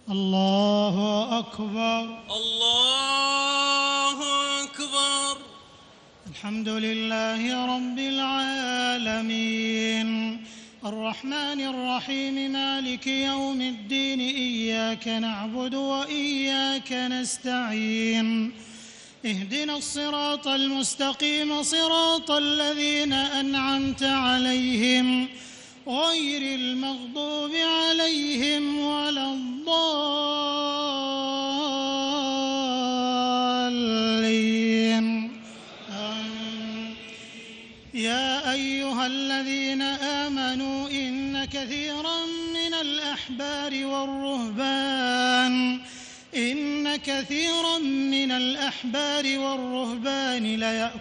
الله أكبر. الله أكبر. الحمد لله رب العالمين الرحمن الرحيم مالك يوم الدين إياك نعبد وإياك نستعين اهدنا الصراط المستقيم صراط الذين أنعمت عليهم غير المغضوب عليهم ولا الضالين. يا أيها الذين آمنوا إن كثيرا من الأحبار والرهبان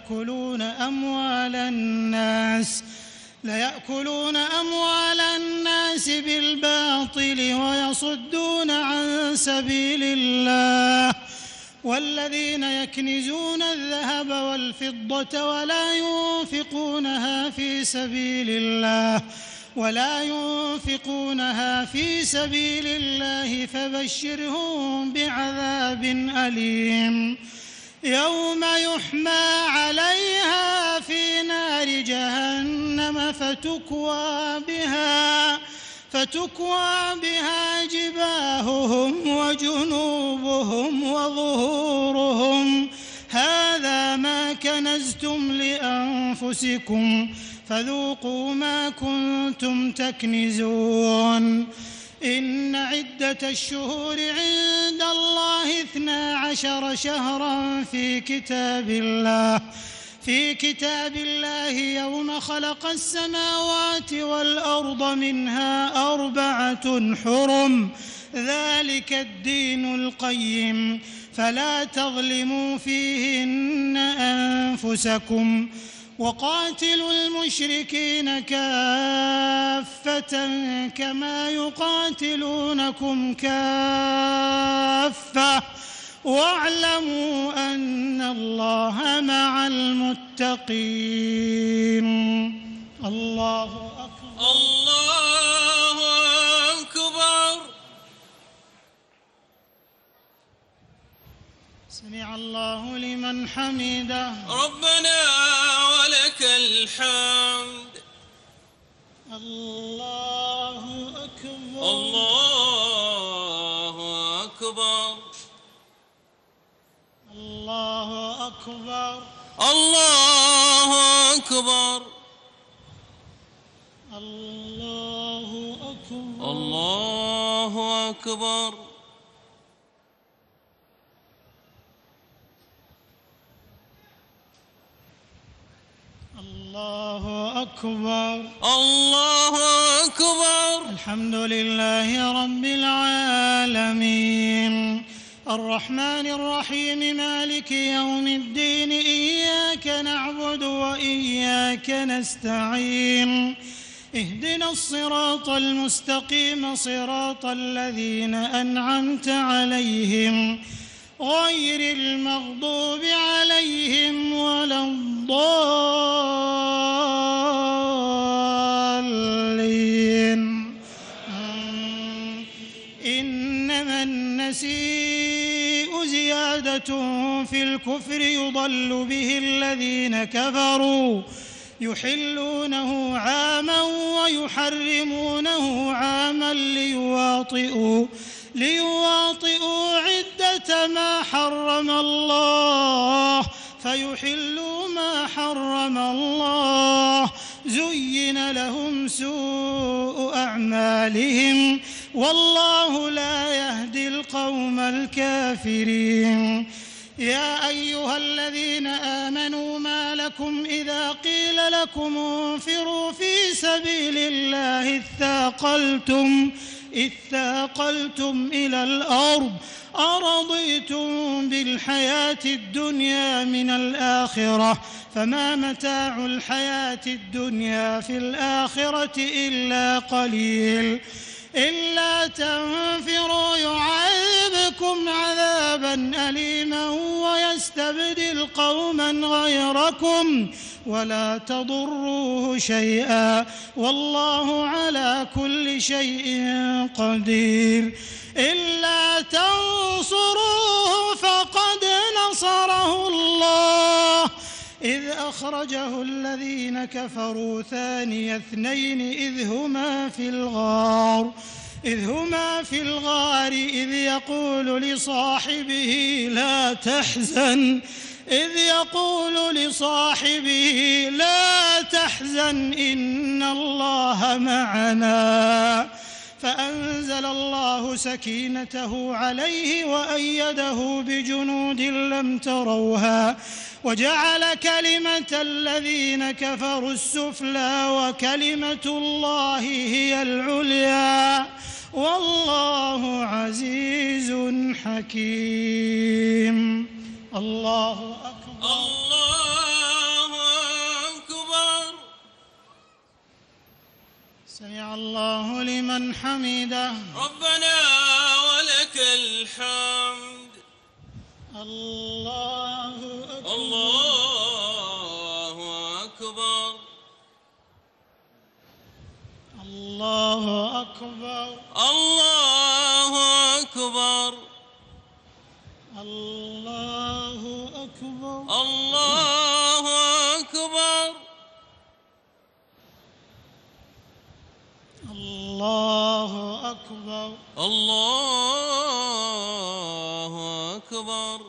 ليأكلون أموال الناس بالباطل ويصدون عن سبيل الله والذين يكنزون الذهب والفضة ولا ينفقونها في سبيل الله فبشرهم بعذاب أليم يوم يحمى عليها في نار جهنم فتكوى بها جباههم وجنوبهم وظهورهم هذا ما كنزتم لأنفسكم فذوقوا ما كنتم تكنزون. إن عدة الشهور عند الله 12 شهرا في كتاب الله يوم خلق السماوات والأرض منها 4 حرم ذلك الدين القيم فلا تظلموا فيهن أنفسكم وقاتلوا المشركين كافة كما يقاتلونكم كافة واعلموا أن الله مع المتقين. الله أكبر. الله أكبر. سمع الله لمن حمده. ربنا ولك الحمد. الله أكبر. الله أكبر. الله أكبر. الله أكبر. الله أكبر. الله أكبر. الله أكبر. الله أكبر. الحمد لله رب العالمين الرحمن الرحيم مالك يوم الدين إياك نعبد وإياك نستعين اهدنا الصراط المستقيم صراط الذين أنعمت عليهم غير المغضوب عليهم ولا الضالين. إنما النسيء زيادة في الكفر يضل به الذين كفروا يحلونه عاما ويحرمونه عاما ليواطئوا عدة ما حرم الله فيحلوا ما حرم الله زين لهم سوء أعمالهم والله لا يهدي القوم الكافرين. يا أيها الذين آمنوا ما لكم إذا قيل لكم انفروا في سبيل الله اثاقلتم إلى الأرض أرضيتم بالحياة الدنيا من الآخرة فما متاع الحياة الدنيا في الآخرة إلا قليل. إلا تنفروا يعذبكم عذابا أليما ويستبدل قوما غيركم ولا تضروه شيئا والله على كل شيء قدير. إلا تنصروه فقد نصره الله إذ أخرجه الذين كفروا ثاني اثنين إذ هما في الغار إذ يقول لصاحبه لا تحزن إن الله معنا فأنزل الله سكينته عليه وأيده بجنود لم تروها وجعل كلمة الذين كفروا السفلى وكلمة الله هي العليا والله عزيز حكيم. الله أكبر. الله أكبر. سمع الله لمن حمده. ربنا ولك الحمد. الله أكبر. الله أكبر. الله أكبر. الله أكبر. الله أكبر. الله أكبر. الله أكبر. الله أكبر.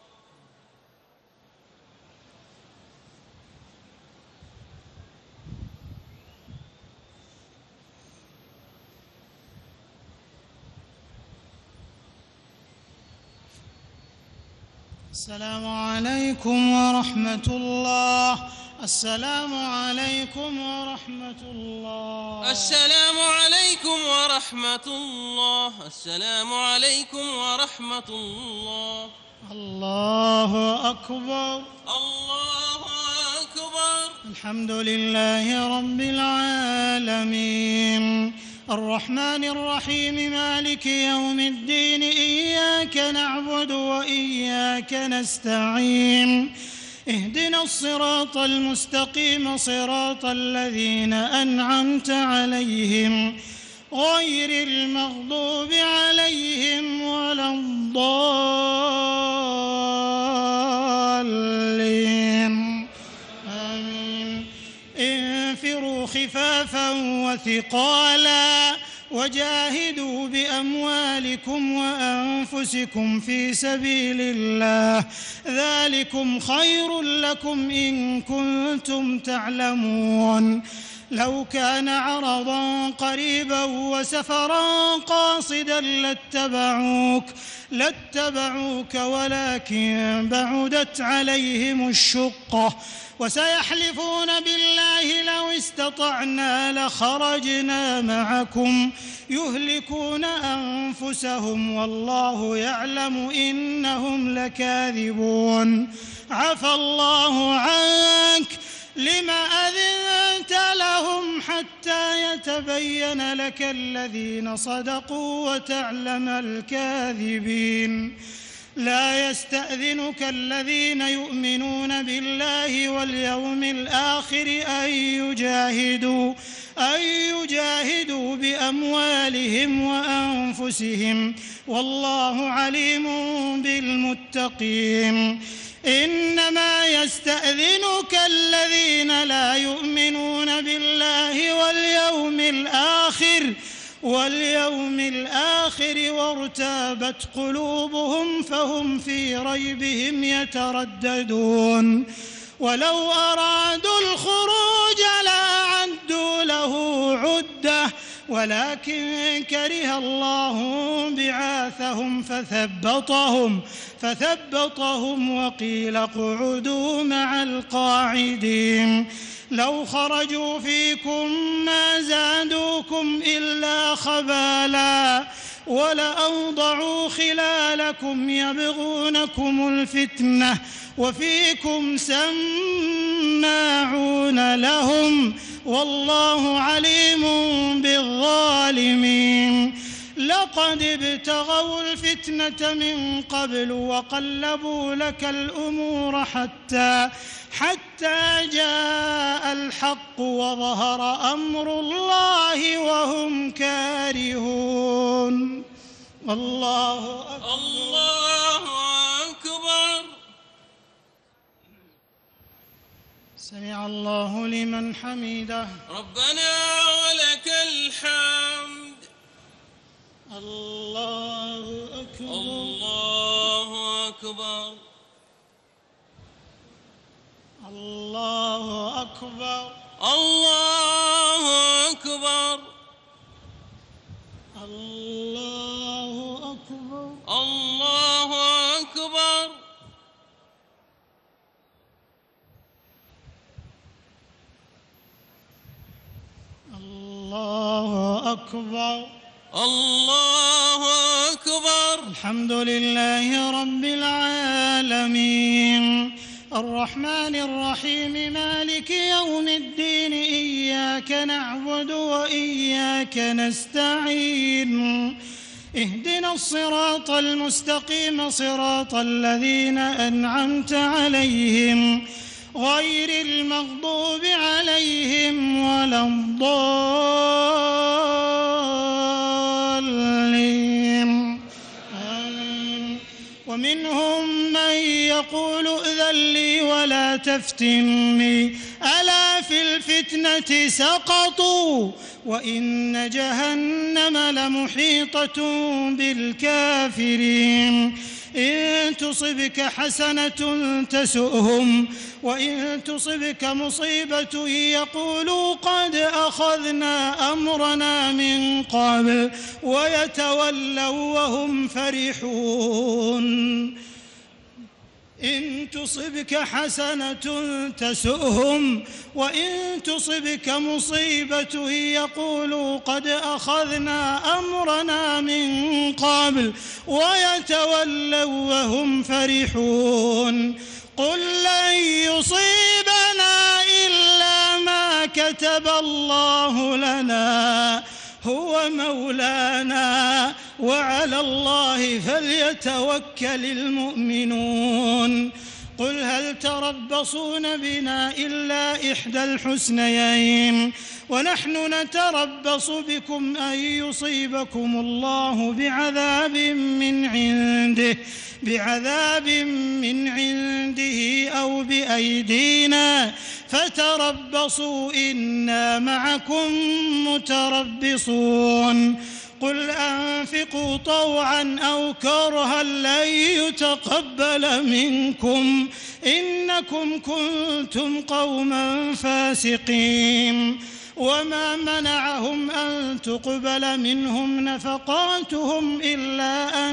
السلام عليكم ورحمة الله. السلام عليكم ورحمة الله. السلام عليكم ورحمة الله. السلام عليكم ورحمة الله. الله أكبر. الله أكبر. الحمد لله رب العالمين الرحمن الرحيم مالك يوم الدين إياك نعبد وإياك نستعين اهدنا الصراط المستقيم صراط الذين أنعمت عليهم غير المغضوب عليهم ولا الضالين آمين. انفروا خفافا وثقالا وجاهدوا بأموالكم وأنفسكم في سبيل الله ذلكم خير لكم إن كنتم تعلمون. لو كان عرضا قريبا وسفرا قاصدا لاتبعوك ولكن بعدت عليهم الشقة وسيحلفون بالله لو استطعنا لخرجنا معكم يهلكون أنفسهم والله يعلم إنهم لكاذبون. عفى الله عنك لم أذنت لهم حتى يتبين لك الذين صدقوا وتعلم الكاذبين. لا يستأذنك الذين يؤمنون بالله واليوم الآخر أن يجاهدوا بأموالهم وأنفسهم والله عليم بالمتقين. إنما يستأذنك الذين لا يؤمنون بالله واليوم الآخر وارتابت قلوبهم فهم في ريبهم يترددون. ولو أرادوا الخروج لأعدوا له عدة ولكن كره الله بعاثهم فثبطهم وقيل اقعدوا مع القاعدين. لو خرجوا فيكم ما زادوكم إلا خبالا ولأوضعوا خلالكم يبغونكم الفتنة وفيكم سماعون لهم والله عليم بالظالمين. لقد ابتغوا الفتنة من قبل وقلبوا لك الأمور حتى جاء الحق وظهر أمر الله وهم كارهون. الله أكبر. الله أكبر. سمع الله لمن حمده. ربنا ولك الحمد. الله أكبر. الله أكبر. الله أكبر. الله أكبر. الله أكبر. الله أكبر. الله أكبر. الله أكبر. الحمد لله رب العالمين الرحمن الرحيم مالك يوم الدين إياك نعبد وإياك نستعين اهدنا الصراط المستقيم صراط الذين أنعمت عليهم غير المغضوب عليهم ولا الضالين. ومنهم من يقول ائذن لي ولا تفتني ألا في الفتنة سقطوا وإن جهنم لمحيطة بالكافرين. إن تصبك حسنة تسؤهم وإن تصبك مصيبة يقولوا قد أخذنا أمرنا من قبل ويتولوا وهم فرحون. إن تصبك حسنة تسؤهم وإن تصبك مصيبة يقولوا قد أخذنا أمرنا من قبل ويتولوا وهم فرحون. قل لن يصيبنا إلا ما كتب الله لنا هو مولانا وعلى الله فليتوكل المؤمنون. قل هل تربصون بنا إلا إحدى الحسنيين ونحن نتربص بكم أن يصيبكم الله بعذاب من عنده أو بأيدينا فتربصوا إنا معكم متربصون. قل أنفقوا طوعا أو كرها لن يتقبل منكم إنكم كنتم قوما فاسقين. وما منعهم أن تقبل منهم نفقاتهم إلا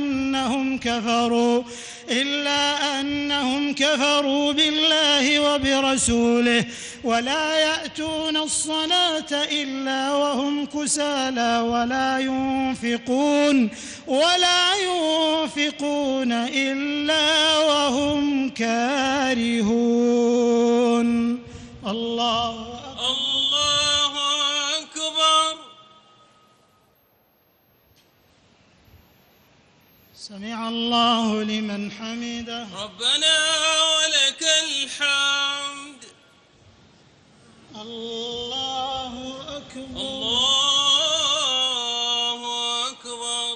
أنهم كفروا بالله وبرسوله ولا يأتون الصلاة إلا وهم كسالى ولا ينفقون إلا وهم كارهون. الله أكبر. سمع الله لمن حمده. ربنا ولك الحمد. الله أكبر. الله أكبر.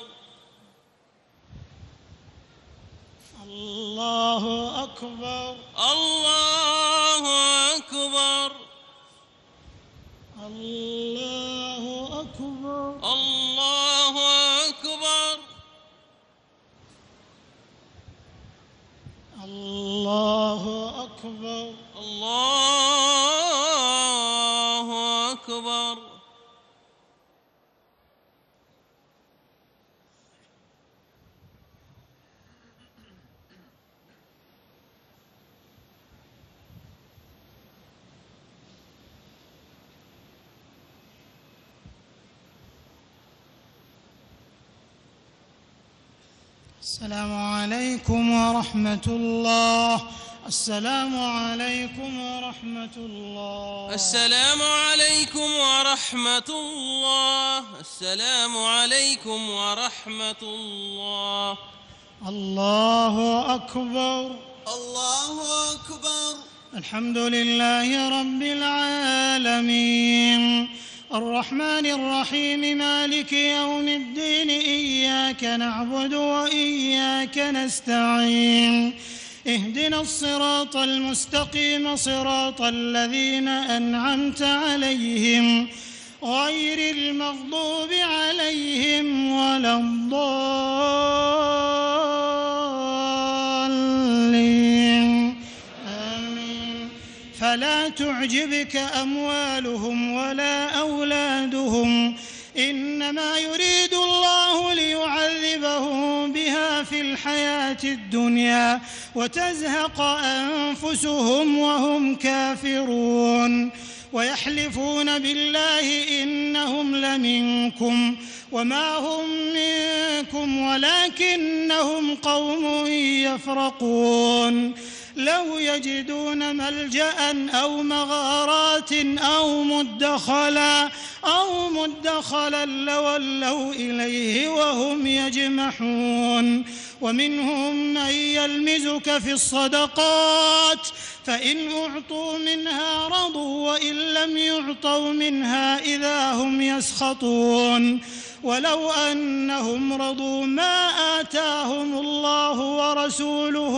الله أكبر. الله أكبر. الله أكبر. الله أكبر. الله أكبر. الله أكبر. السلام عليكم ورحمة الله. السلام عليكم ورحمة الله. السلام عليكم ورحمة الله. السلام عليكم ورحمة الله. الله أكبر. الله أكبر. الحمد لله رب العالمين الرحمن الرحيم مالك يوم الدين إياك وإياك نعبد وإياك نستعين اهدنا الصراط المستقيم صراط الذين أنعمت عليهم غير المغضوب عليهم ولا الضالين آمين. فلا تعجبك أموالهم ولا أولادهم إنما يريد الله ليعذبهم بها في الحياة الدنيا وتزهق أنفسهم وهم كافرون ويحلفون بالله إنهم لمنكم وما هم منكم ولكنهم قوم يفرقون لو يجدون ملجأ أو مغارات أو مدخلا لولوا إليه وهم يجمحون ومنهم من يلمزك في الصدقات فإن أعطوا منها رضوا وإن لم يعطوا منها إذا هم يسخطون ولو أنهم رضوا ما آتاهم الله ورسوله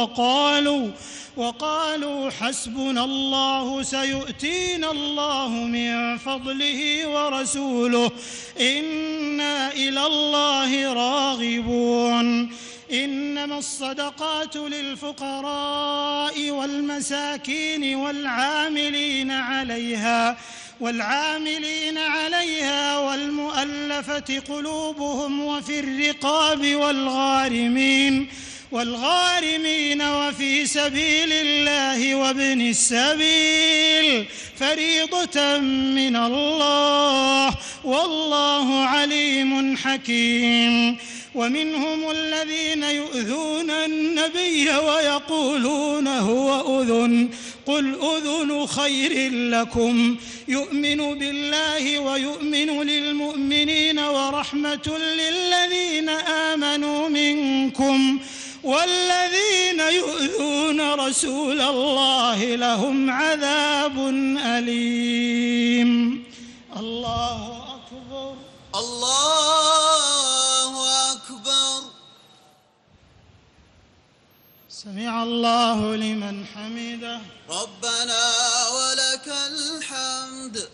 وقالوا حسبنا الله سيؤتينا الله من فضله ورسوله إنا إلى الله راغبون إنما الصدقات للفقراء والمساكين والعاملين عليها والمؤلفة قلوبهم وفي الرقاب والغارمين وفي سبيل الله وابن السبيل فريضة من الله والله عليم حكيم ومنهم الذين يؤذون النبي ويقولون هو أذن قل أذن خير لكم يؤمن بالله ويؤمن للمؤمنين ورحمة للذين آمنوا منكم والذين يؤذون رسول الله لهم عذاب أليم. الله أكبر الله أكبر. سمع الله لمن حمده. ربنا ولك الحمد.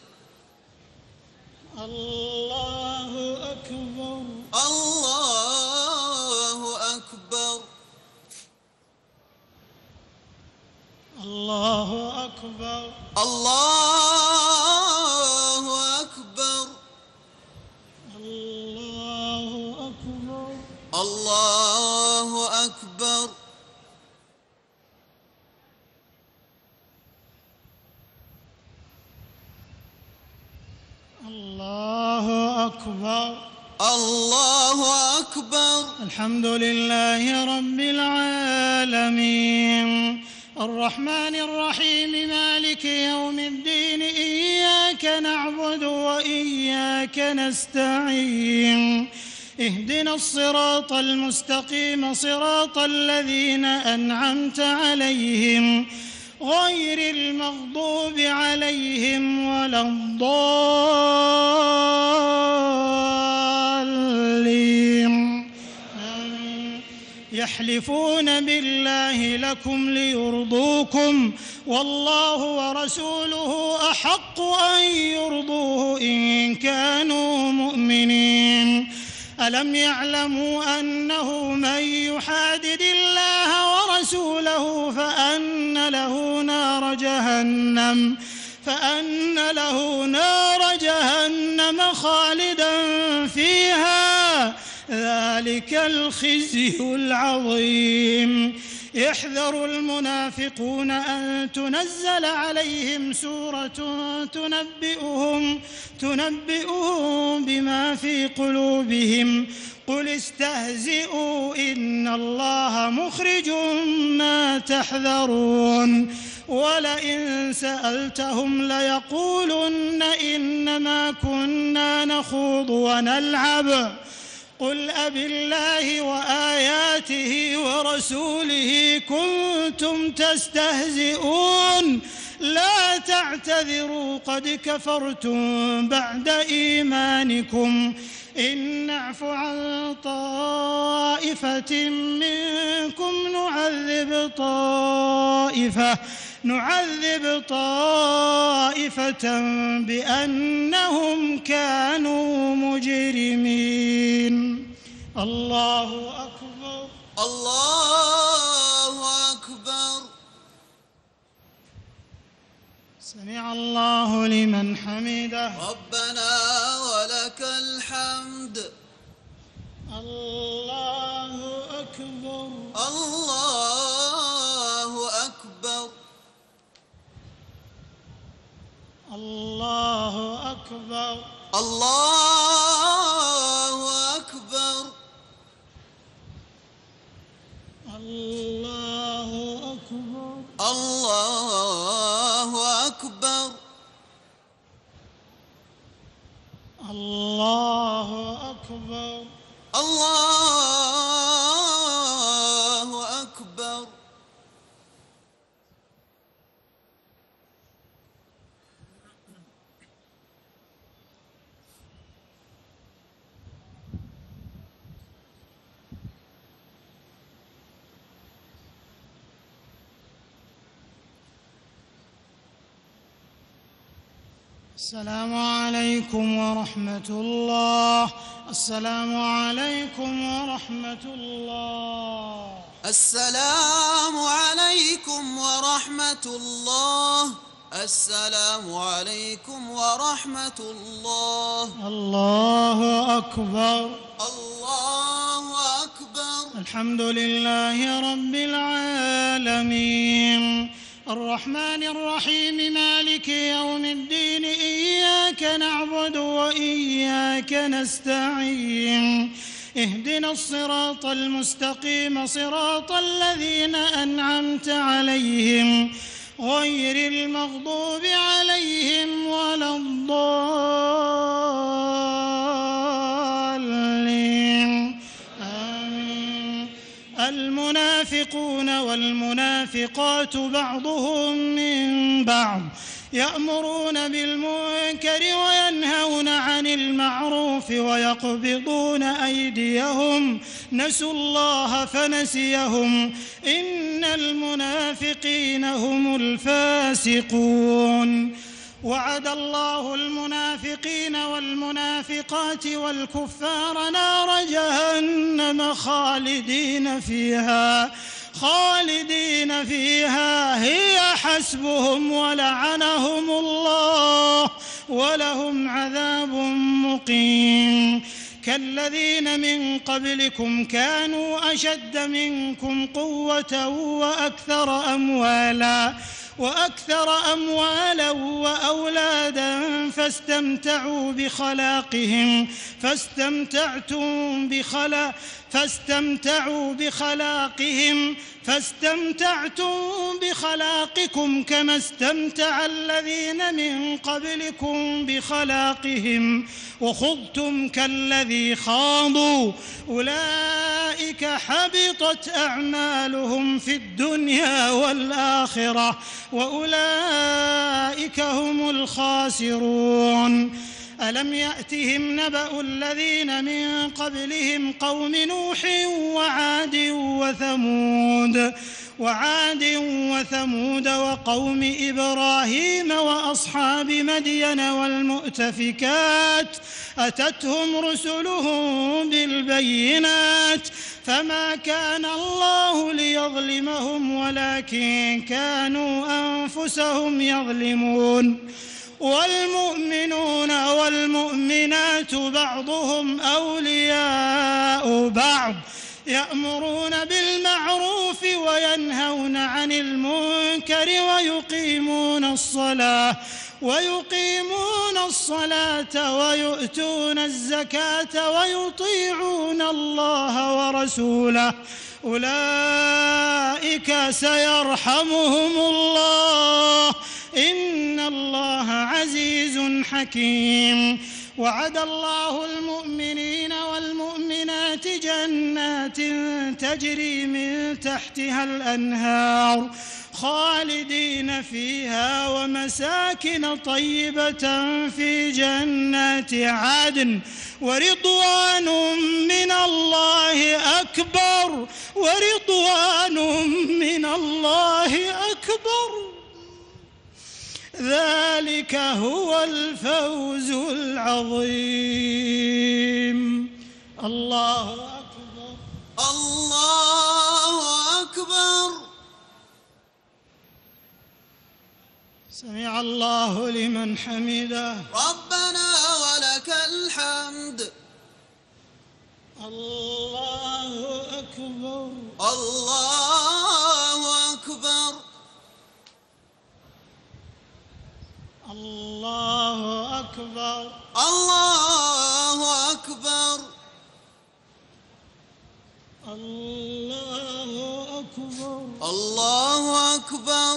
الله أكبر الله أكبر. الله أكبر الله أكبر. الله أكبر الله أكبر. الله أكبر الله أكبر. الحمد لله رب العالمين الرحمن الرحيم مالك يوم الدين إياك نعبد وإياك نستعين اهدنا الصراط المستقيم صراط الذين أنعمت عليهم غير المغضوب عليهم ولا الضالين يحلفون بالله لكم ليرضوكم والله ورسوله أحق أن يرضوه إن كانوا مؤمنين ألم يعلموا أنه من يحادد الله ورسوله فأن له نار جهنم خالدا فيها ذلك الخزي العظيم يحذر المنافقون أن تنزل عليهم سورة تنبئهم بما في قلوبهم قل استهزئوا إن الله مخرج ما تحذرون ولئن سألتهم ليقولن إنما كنا نخوض ونلعب قل أبالله وآياته ورسوله كنتم تستهزئون لا تعتذروا قد كفرتم بعد إيمانكم إن نعف عن طائفة طائفة منكم نعذب طائفة بأنهم كانوا مجرمين. الله أكبر. الله أكبر. سمع الله لمن حمده. ربنا ولك الحمد. الله أكبر. الله أكبر. الله أكبر. الله أكبر. الله أكبر. الله أكبر. الله أكبر. الله أكبر. السلام عليكم ورحمة الله. السلام عليكم ورحمة الله. السلام عليكم ورحمة الله. السلام عليكم ورحمة الله. الله أكبر. الله أكبر. الحمد لله رب العالمين الرحمن الرحيم مالك يوم الدين إياك نعبد وإياك نستعين اهدنا الصراط المستقيم صراط الذين أنعمت عليهم غير المغضوب عليهم ولا الضالين آمين. المنافقون والمنافقات بعضهم من بعض يأمرون بالمنكر وينهون عن المعروف ويقبضون أيديهم نسوا الله فنسيهم إن المنافقين هم الفاسقون. وعد الله المنافقين والمنافقات والكفار نار جهنم خالدين فيها هي حسبهم ولعنهم الله ولهم عذاب مقيم. كالذين من قبلكم كانوا أشد منكم قوة وأكثر أموالا وأولادا فاستمتعوا بخلاقكم كما استمتع الذين من قبلكم بخلاقهم وخضتم كالذي خاضوا أولئك حبطت أعمالهم في الدنيا والآخرة وأولئك هم الخاسرون. ألم يأتهم نبأ الذين من قبلهم قوم نوح وعاد وثمود وقوم إبراهيم وأصحاب مدين والمؤتفكات أتتهم رسلهم بالبينات فما كان الله ليظلمهم ولكن كانوا أنفسهم يظلمون. والمؤمنون والمؤمنات بعضهم أولياء بعض يأمرون بالمعروف وينهون عن المنكر ويقيمون الصلاة ويؤتون الزكاة ويطيعون الله ورسوله أولئك سيرحمهم الله إن الله عزيز حكيم. وعد الله المؤمنين والمؤمنات جنات تجري من تحتها الأنهار خالدين فيها ومساكن طيبة في جنات عدن ورضوان من الله أكبر أكبر. ذلك هو الفوز العظيم. الله أكبر. الله أكبر. سمع الله لمن حمده. ربنا ولك الحمد. الله أكبر. الله أكبر. الله أكبر. الله أكبر. الله أكبر. الله أكبر.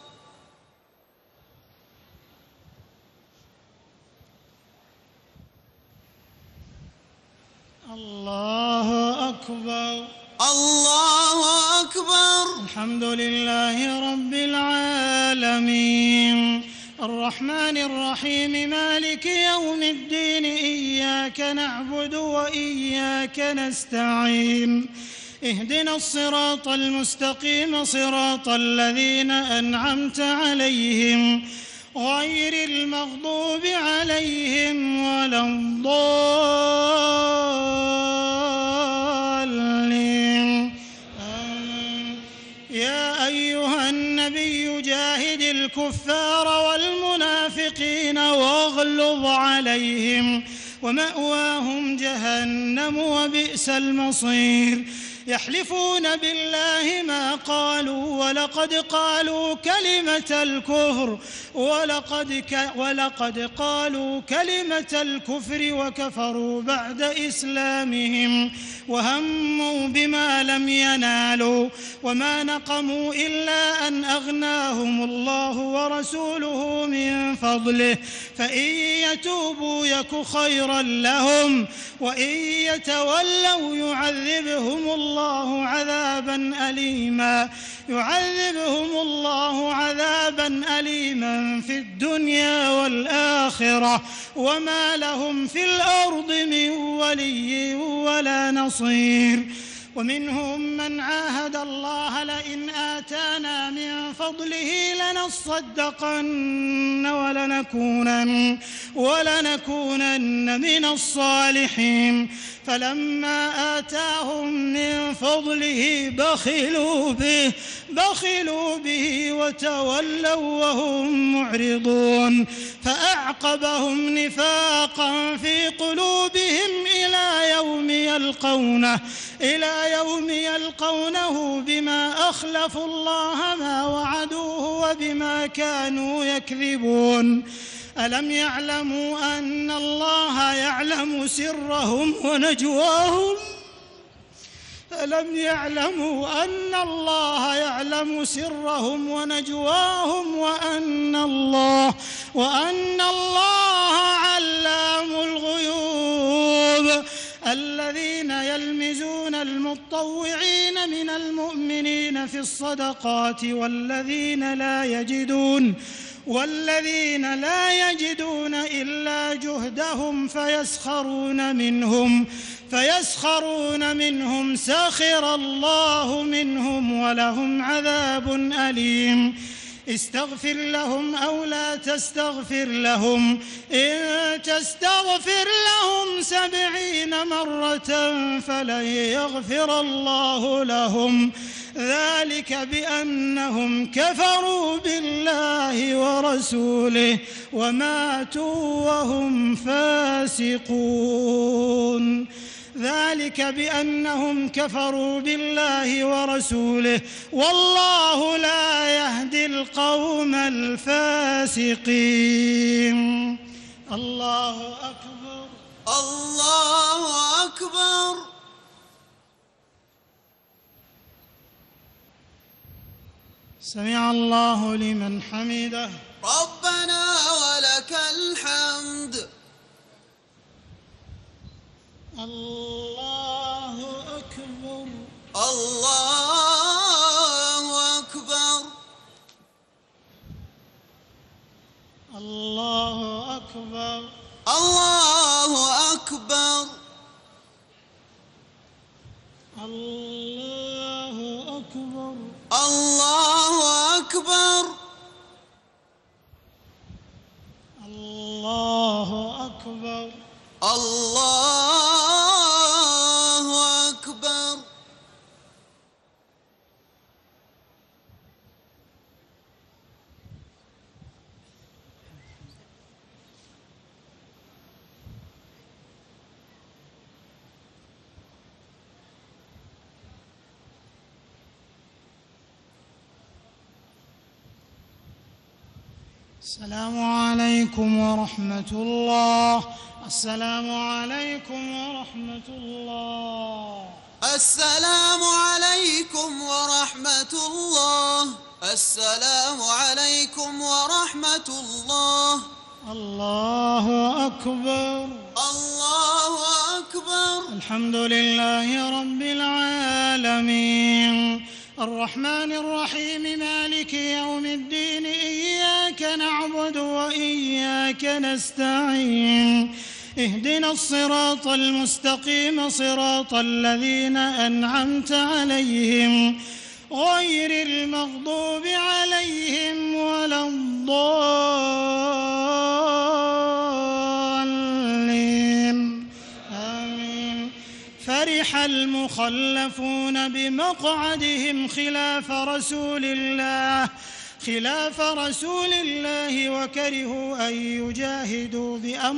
الله أكبر. الله أكبر. الحمد لله رب العالمين الرحمن الرحيم مالك يوم الدين إياك نعبد وإياك نستعين اهدنا الصراط المستقيم صراط الذين أنعمت عليهم غير المغضوب عليهم ولا الضالين. يا أيها النبي جاهد الكفار والمنافقين واغلظ عليهم ومأواهم جهنم وبئس المصير. يحلفون بالله ما قالوا ولقد قالوا كلمة الكفر ولقد قالوا كلمة الكفر وكفروا بعد إسلامهم وهموا بما لم ينالوا وما نقموا إلا أن أغناهم الله ورسوله من فضله فإن يتوبوا يك خيرا لهم وإن يتولوا يعذبهم الله عذابا أليما في الدنيا والآخرة وما لهم في الأرض من ولي ولا نصير. ومنهم من عاهد الله لئن آتانا من فضله لنصدقن ولنكونن من الصالحين فلما آتاهم من فضله بخلوا به وتولوا وهم معرضون فأعقبهم نفاقا في قلوبهم إلى يوم يلقونه بما أخلفوا الله ما وعدوه وبما كانوا يكذبون. ألم يعلموا أن الله يعلم سرهم ونجواهم وأن الله علام الغيوب. الذين يلمزون المطوعين من المؤمنين في الصدقات والذين لا يجدون إلا جهدهم فيسخرون منهم سخر الله منهم ولهم عذاب أليم. استغفر لهم أو لا تستغفر لهم إن تستغفر لهم 70 مرة فلن يغفر الله لهم ذلك بأنهم كفروا بالله ورسوله وماتوا وهم فاسقون. ذلك بأنهم كفروا بالله ورسوله والله لا يهدي القوم الفاسقين. الله أكبر. الله أكبر. سمع الله لمن حمده. ربنا ولك الحمد. الله أكبر. الله أكبر. الله أكبر. الله أكبر. الله أكبر. الله أكبر الله أكبر الله أكبر السلام عليكم ورحمة الله. السلام عليكم ورحمة الله. السلام عليكم ورحمة الله. السلام عليكم ورحمة الله. الله أكبر الله أكبر. الحمد لله رب العالمين الرحمن الرحيم مالك يوم الدين إياك نعبد وإياك نستعين اهدنا الصراط المستقيم صراط الذين أنعمت عليهم غير المغضوب عليهم ولا الضالين آمين. فرح المخلفون بمقعدهم خلاف رسول الله وكرهوا أن يجاهدوا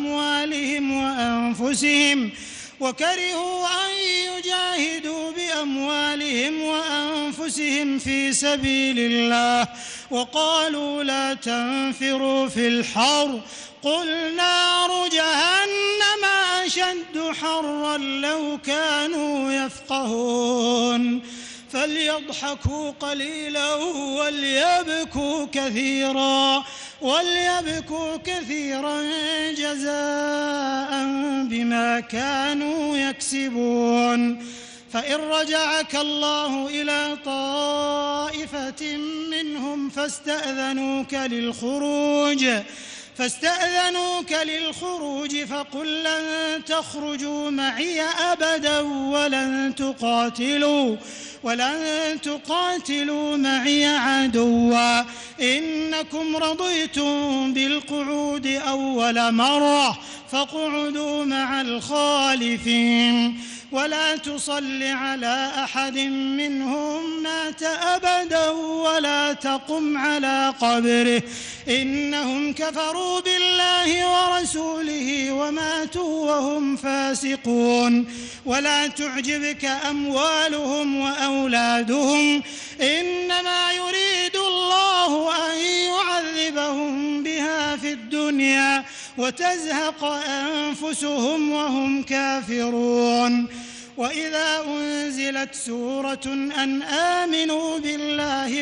بأموالهم وأنفسهم في سبيل الله وقالوا لا تنفروا في الحر قل نار جهنم أشد حرا لو كانوا يفقهون فليضحكوا قليلا وليبكوا كثيرا جزاء بما كانوا يكسبون. فإن رجعك الله إلى طائفة منهم فاستأذنوك للخروج فقل لن تخرجوا معي أبدا ولن تقاتلوا معي عدوا إنكم رضيتم بالقعود أول مرة فاقعدوا مع الخالفين ولا تصل على أحد منهم مات أبدا ولا تقم على قبره إنهم كفروا بالله ورسوله وماتوا وهم فاسقون. ولا تعجبك أموالهم وأولادهم إنما يريد الله أن يعذبهم بها في الدنيا وتزهق أنفسهم وهم كافرون. وإذا أنزلت سورة أن آمنوا بالله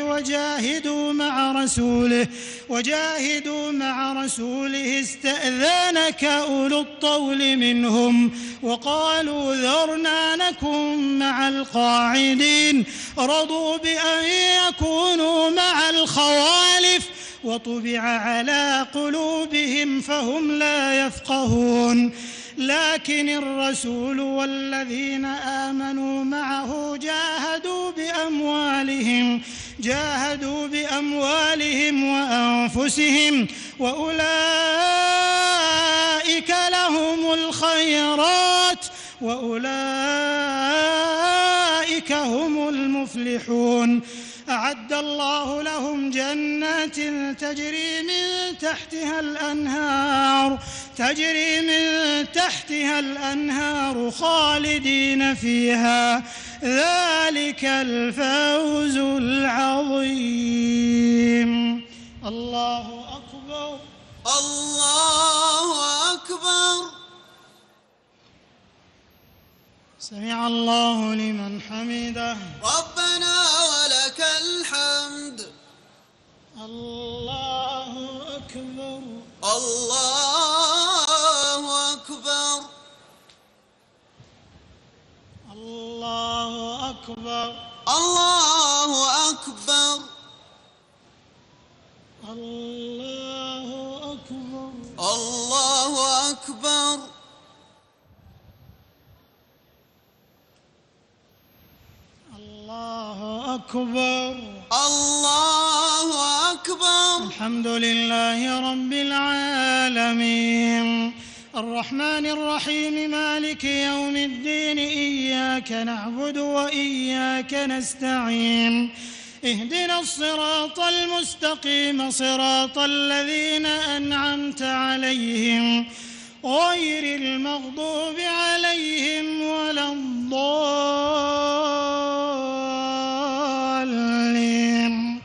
وجاهدوا مع رسوله استأذنك أولو الطول منهم وقالوا ذرنا نكن مع القاعدين رضوا بأن يكونوا مع الخوالف وطبع على قلوبهم فهم لا يفقهون. لكن الرسول والذين آمنوا معه جاهدوا بأموالهم وأنفسهم وأولئك لهم الخيرات وأولئك هم المفلحون. أعد الله لهم جنات تجري من تحتها الأنهار خالدين فيها ذلك الفوز العظيم. الله أكبر الله أكبر. سمع الله لمن حمده ربنا ولك الحمد. الله أكبر الله أكبر الله أكبر الله أكبر الله أكبر الله أكبر الله أكبر الله أكبر. الحمد لله رب العالمين الرحمن الرحيم مالك يوم الدين إياك نعبد وإياك نستعين اهدنا الصراط المستقيم صراط الذين أنعمت عليهم غير المغضوب عليهم ولا الضالين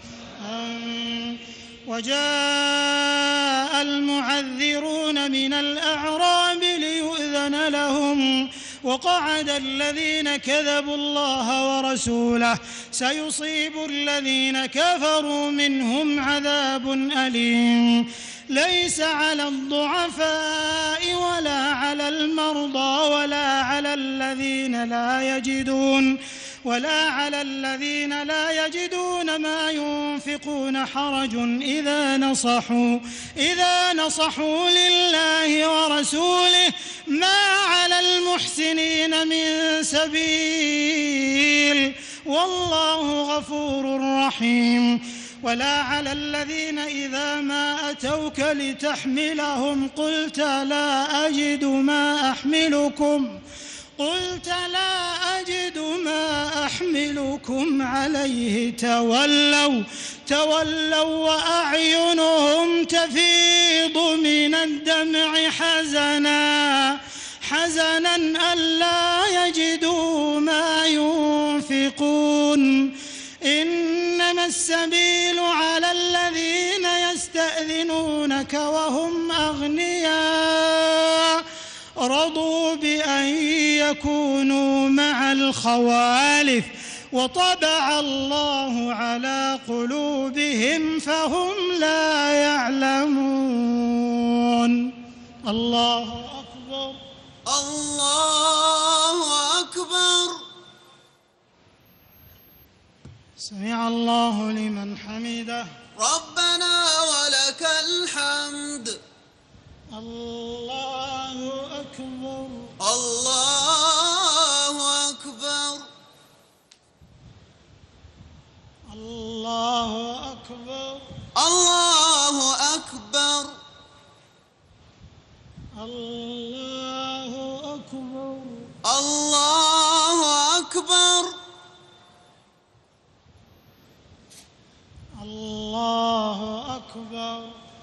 وجاء المعذرون من الأعراب ليؤذن لهم وقعد الذين كذبوا الله ورسوله سيصيب الذين كفروا منهم عذاب أليم ليس على الضعفاء ولا على المرضى ولا على الذين لا يجدون ما ينفقون حرج إذا نصحوا لله ورسوله ما على المحسنين من سبيل والله غفور رحيم ولا على الذين إذا ما أتوك لتحملهم قلت لا أجد ما أحملكم عليه تولوا وأعينهم تفيض من الدمع حزنا ألا يجدوا ما ينفقون إنما السبيل على الذين يستأذنونك وهم أغنياء رضوا بأن يكونوا مع الخوالف وطبع الله على قلوبهم فهم لا يعلمون الله أكبر الله أكبر. سمع الله لمن حمده ربنا ولك الحمد. الله أكبر الله أكبر. الله أكبر الله أكبر. الله أكبر الله أكبر. الله أكبر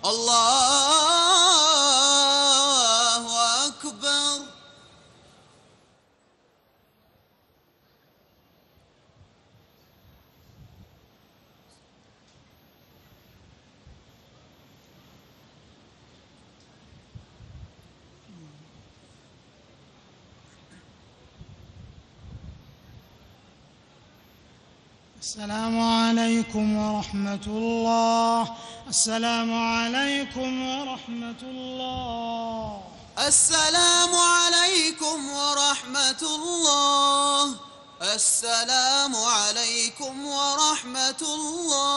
الله أكبر. السلام عليكم ورحمة الله. السلام عليكم ورحمة الله. السلام عليكم ورحمة الله. السلام عليكم ورحمة الله.